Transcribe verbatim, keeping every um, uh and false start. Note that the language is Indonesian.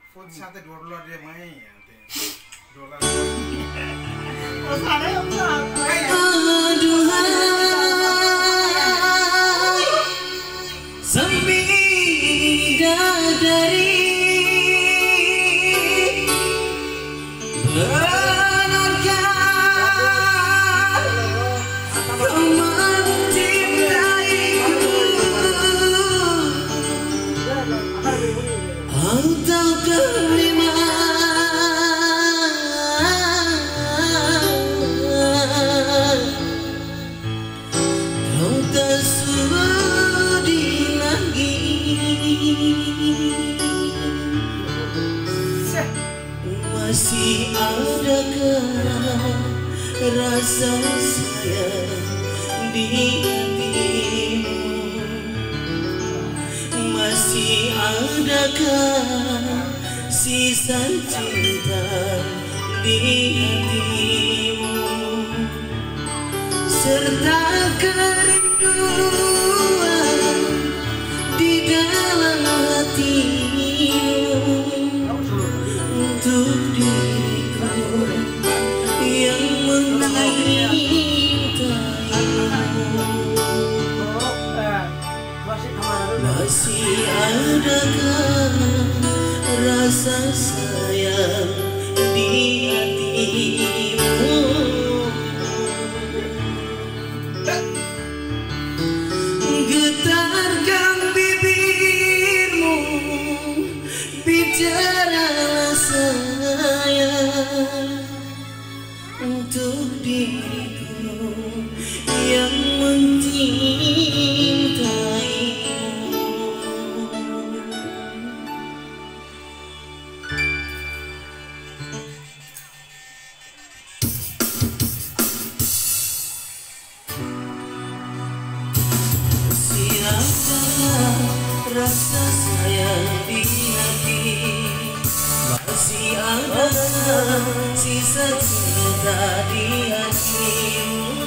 Food sate dua dolar dia main ya. Dolar. Oh, sana yang sampai. Aduhai, sepi dari benarkah kau mencintaiku atau kelima kau tak sudi lagi. Masih adakah rasa sayang di hatimu? Masih adakah sisa cinta di hatimu? Serta kerinduan di dalam hatimu untuk diriku yang mencintaimu. Masih adakah rasa sayang di hatimu? Getarkan bibirmu, bicaralah sayang untuk diriku yang mencintaimu. Siapakah rasa sayang di hati? Masih ada sisa cinta di hatimu?